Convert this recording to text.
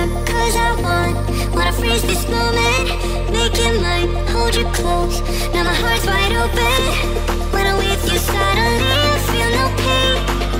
start, cause I wanna freeze this moment, make it mine, hold you close. Now my heart's wide open. When I'm with you, suddenly I feel no pain.